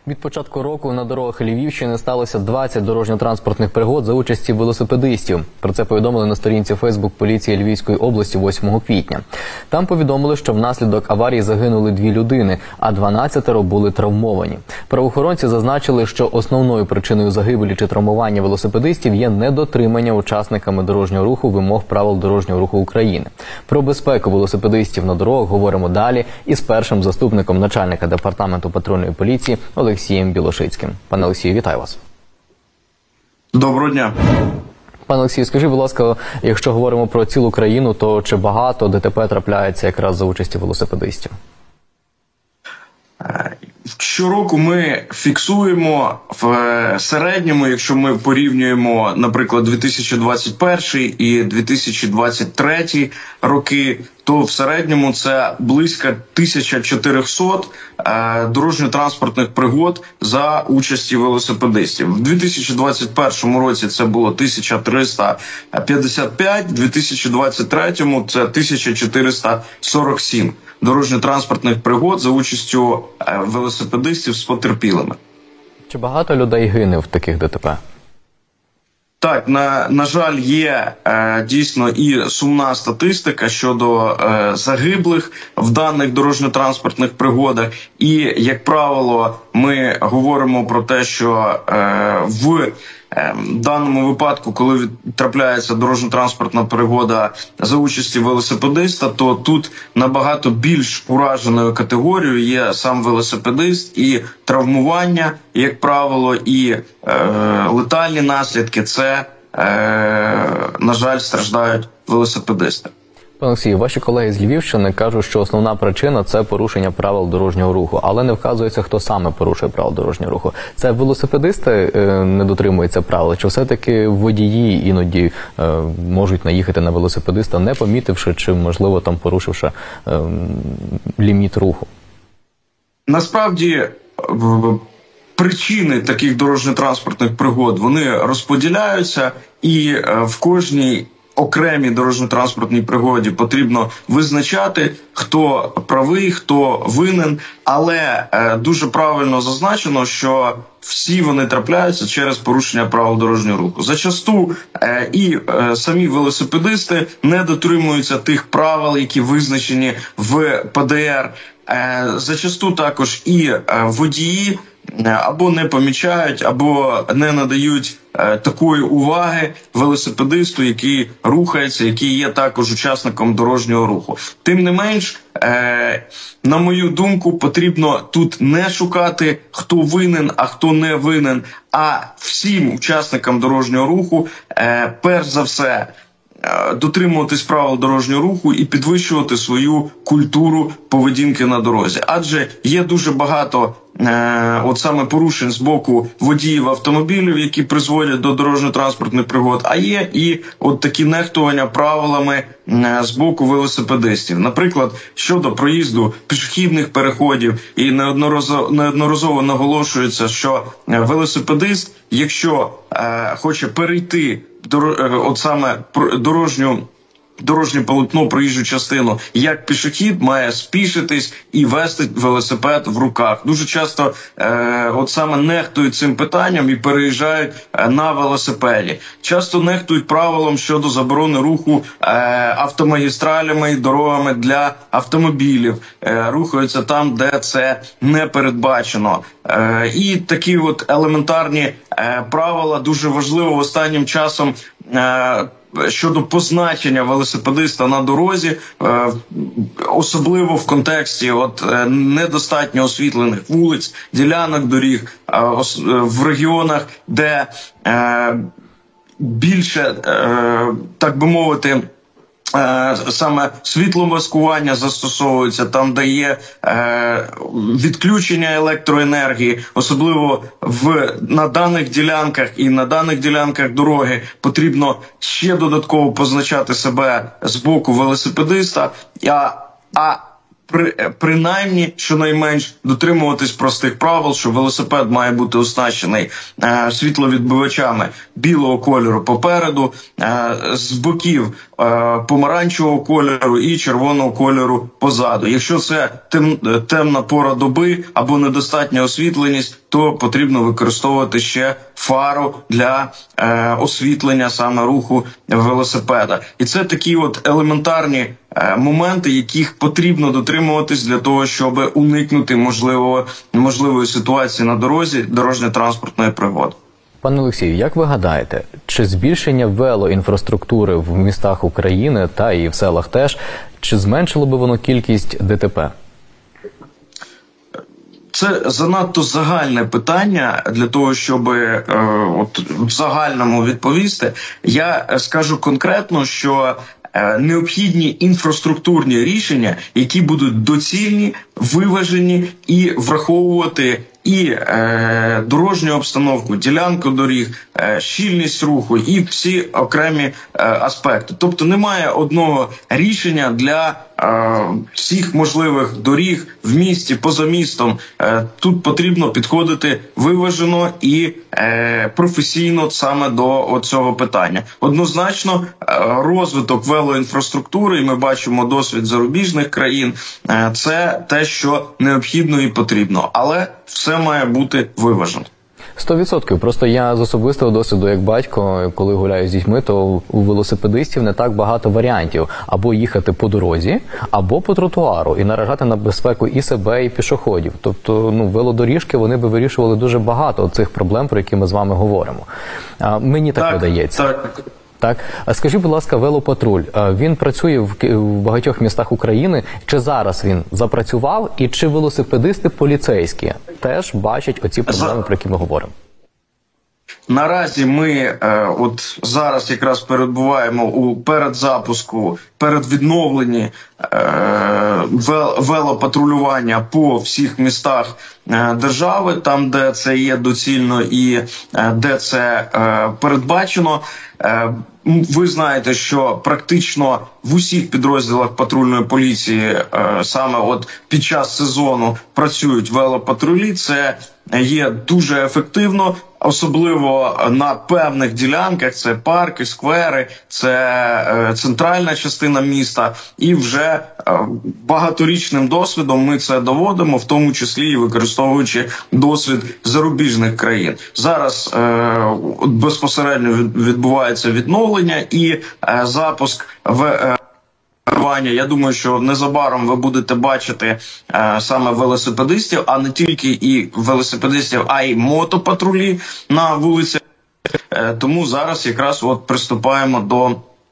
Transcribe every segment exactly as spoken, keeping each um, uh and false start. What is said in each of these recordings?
Від початку року на дорогах Львівщини сталося двадцять дорожньо-транспортних пригод за участі велосипедистів. Про це повідомили на сторінці Фейсбук поліції Львівської області восьмого квітня. Там повідомили, що внаслідок аварії загинули дві людини, а дванадцятеро були травмовані. Правоохоронці зазначили, що основною причиною загибелі чи травмування велосипедистів є недотримання учасниками дорожнього руху вимог правил дорожнього руху України. Про безпеку велосипедистів на дорогах говоримо далі із першим заступником начальника департаменту патрульної поліції Олексієм Білошицьким. Пане Олексію, вітаю вас. Доброго дня. Пане Олексію, скажіть, будь ласка, якщо говоримо про цілу країну, то чи багато ДТП трапляється якраз за участі велосипедистів? Щороку ми фіксуємо в середньому, якщо ми порівнюємо, наприклад, дві тисячі двадцять перший і дві тисячі двадцять третій роки, то в середньому це близько тисяча чотириста е, дорожньо-транспортних пригод за участі велосипедистів. В дві тисячі двадцять першому році це було тисяча триста п'ятдесят п'ять, в дві тисячі двадцять третьому це тисяча чотириста сорок сім дорожньо-транспортних пригод за участю е, велосипедистів з потерпілими. Чи багато людей гине в таких ДТП? Так, на, на жаль, є е, дійсно і сумна статистика щодо е, загиблих в даних дорожньо-транспортних пригодах. І, як правило, ми говоримо про те, що е, в е, даному випадку, коли трапляється дорожньо-транспортна пригода за участі велосипедиста, то тут набагато більш ураженою категорією є сам велосипедист, і травмування, як правило, і е, летальні наслідки – це, е, на жаль, страждають велосипедисти. Пане Олексію, ваші колеги з Львівщини кажуть, що основна причина – це порушення правил дорожнього руху, але не вказується, хто саме порушує правила дорожнього руху. Це велосипедисти е, не дотримуються правил, чи все-таки водії іноді е, можуть наїхати на велосипедиста, не помітивши, чи, можливо, там порушивши е, ліміт руху? Насправді, причини таких дорожньо-транспортних пригод, вони розподіляються, і в кожній окремій дорожньо-транспортній пригоді потрібно визначати, хто правий, хто винен, але е, дуже правильно зазначено, що всі вони трапляються через порушення правил дорожнього руху. Зачасту е, і е, самі велосипедисти не дотримуються тих правил, які визначені в Пе Де Ер. Е, зачасту також і е, водії або не помічають, або не надають е, такої уваги велосипедисту, який рухається, який є також учасником дорожнього руху. Тим не менш, е, на мою думку, потрібно тут не шукати, хто винен, а хто не винен, а всім учасникам дорожнього руху, е, перш за все, дотримуватись правил дорожнього руху і підвищувати свою культуру поведінки на дорозі. Адже є дуже багато е, от саме порушень з боку водіїв автомобілів, які призводять до дорожньо-транспортних пригод, а є і от такі нехтування правилами е, з боку велосипедистів. Наприклад, щодо проїзду пішохідних переходів, і неодноразово, неодноразово наголошується, що велосипедист, якщо е, хоче перейти от саме дорожню, дорожнє полотно, проїжджу частину, як пішохід, має спішитись і вести велосипед в руках. Дуже часто е, от саме нехтують цим питанням і переїжджають е, на велосипеді. Часто нехтують правилам щодо заборони руху е, автомагістралями і дорогами для автомобілів. Е, рухаються там, де це не передбачено. Е, і такі от елементарні е, правила дуже важливо останнім часом е, щодо позначення велосипедиста на дорозі, особливо в контексті от недостатньо освітлених вулиць, ділянок доріг, в регіонах, де більше, так би мовити, саме світломаскування застосовується, там, де є е, відключення електроенергії, особливо в, на даних ділянках і на даних ділянках дороги потрібно ще додатково позначати себе з боку велосипедиста, а, а При, принаймні, щонайменш, дотримуватись простих правил, що велосипед має бути оснащений е, світловідбивачами білого кольору попереду, е, з боків е, помаранчевого кольору і червоного кольору позаду. Якщо це тем, темна пора доби або недостатня освітленість, то потрібно використовувати ще фару для е, освітлення саме руху велосипеда. І це такі от елементарні е, моменти, яких потрібно дотримуватись для того, щоб уникнути можливо, можливої ситуації на дорозі дорожньо-транспортної пригоди. Пане Олексію, як ви гадаєте, чи збільшення велоінфраструктури в містах України та і в селах теж, чи зменшило би воно кількість ДТП? Це занадто загальне питання для того, щоб е, от, в загальному відповісти. Я скажу конкретно, що е, необхідні інфраструктурні рішення, які будуть доцільні, виважені і враховувати і е, дорожню обстановку, ділянку доріг, е, щільність руху і всі окремі е, аспекти. Тобто немає одного рішення для е, всіх можливих доріг в місті, поза містом. Е, тут потрібно підходити виважено і е, професійно саме до цього питання. Однозначно, е, розвиток велоінфраструктури, і ми бачимо досвід зарубіжних країн, е, це те, що необхідно і потрібно. Але все має бути виважено. Сто відсотків. Просто я з особистого досвіду, як батько, коли гуляю з дітьми, то у велосипедистів не так багато варіантів. Або їхати по дорозі, або по тротуару. І наражати на безпеку і себе, і пішоходів. Тобто, ну, велодоріжки, вони би вирішували дуже багато цих проблем, про які ми з вами говоримо. А, мені так, так видається. Так. Так, а скажіть, будь ласка, велопатруль, він працює в, в багатьох містах України. Чи зараз він запрацював, і чи велосипедисти поліцейські теж бачать оці проблеми, про які ми говоримо? Наразі ми е, от зараз якраз перебуваємо у передзапуску, передвідновленні е, велопатрулювання по всіх містах е, держави, там, де це є доцільно і е, де це е, передбачено. Е, ви знаєте, що практично в усіх підрозділах патрульної поліції е, саме от під час сезону працюють велопатрулі. Це є дуже ефективно, особливо на певних ділянках. Це парки, сквери, це е, центральна частина міста. І вже е, багаторічним досвідом ми це доводимо, в тому числі і використовуючи досвід зарубіжних країн. Зараз е, безпосередньо відбувається відновлення і е, запуск в е, Я думаю, що незабаром ви будете бачити е, саме велосипедистів, а не тільки і велосипедистів, а й мотопатрулі на вулицях. Е, тому зараз якраз от приступаємо до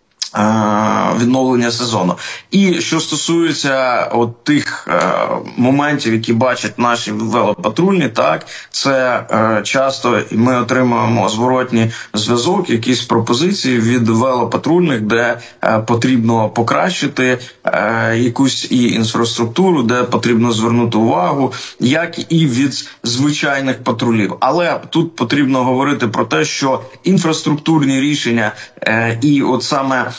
відновлення сезону. І що стосується от тих е, моментів, які бачать наші велопатрульні, так, це е, часто ми отримуємо зворотній зв'язок, якісь пропозиції від велопатрульних, де е, потрібно покращити е, якусь і інфраструктуру, де потрібно звернути увагу, як і від звичайних патрулів. Але тут потрібно говорити про те, що інфраструктурні рішення е, і от саме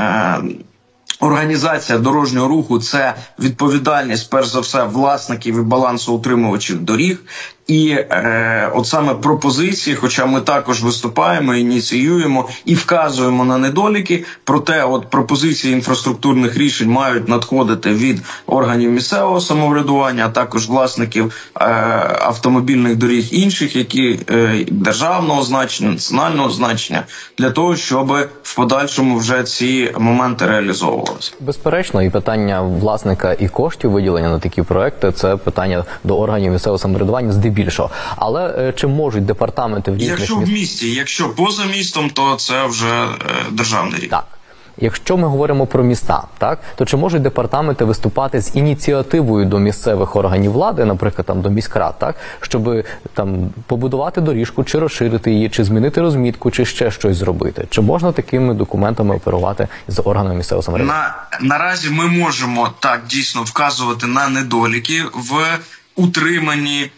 організація дорожнього руху – це відповідальність, перш за все, власників і балансоутримувачів доріг. І е, от саме пропозиції, хоча ми також виступаємо, ініціюємо і вказуємо на недоліки, проте от пропозиції інфраструктурних рішень мають надходити від органів місцевого самоврядування, а також власників е, автомобільних доріг інших, які е, державного значення, національного значення, для того, щоб в подальшому вже ці моменти реалізовувалися. Безперечно, і питання власника і коштів виділення на такі проекти – це питання до органів місцевого самоврядування здебільшого. Більшого. Але е, чи можуть департаменти в різних Якщо в місті, якщо поза містом, то це вже е, державний рівень. Так. Якщо ми говоримо про міста, так, то чи можуть департаменти виступати з ініціативою до місцевих органів влади, наприклад, там до міськрад, так, щоб там побудувати доріжку, чи розширити її, чи змінити розмітку, чи ще щось зробити? Чи можна такими документами оперувати з органами місцевого самоврядування? На, наразі ми можемо так дійсно вказувати на недоліки в утриманні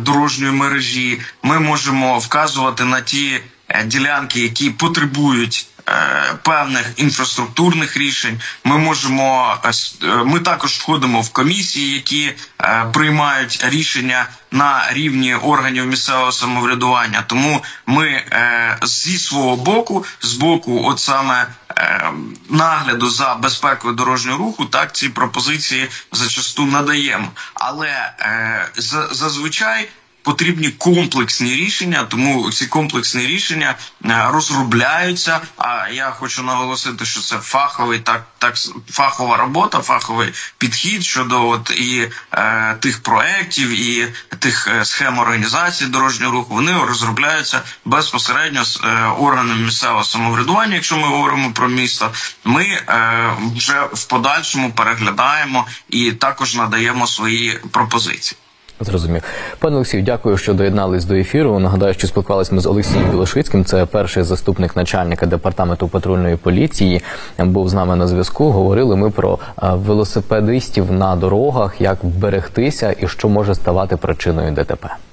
вулично-дорожньої мережі. Ми можемо вказувати на ті ділянки, які потребують певних інфраструктурних рішень. Ми можемо, ми також входимо в комісії, які приймають рішення на рівні органів місцевого самоврядування. Тому ми зі свого боку, з боку от саме нагляду за безпекою дорожнього руху, так ці пропозиції зачасту надаємо. Але зазвичай потрібні комплексні рішення, тому ці комплексні рішення розробляються. А я хочу наголосити, що це фаховий, так, так фахова робота, фаховий підхід щодо от і е, тих проєктів, і тих е, схем організації дорожнього руху. Вони розробляються безпосередньо з е, органами місцевого самоврядування. Якщо ми говоримо про місто, ми е, вже в подальшому переглядаємо і також надаємо свої пропозиції. Зрозумів. Пане Олексію, дякую, що доєднались до ефіру. Нагадаю, що спілкувалися ми з Олексієм Білошицьким, це перший заступник начальника департаменту патрульної поліції. Був з нами на зв'язку. Говорили ми про велосипедистів на дорогах, як вберегтися і що може ставати причиною ДТП.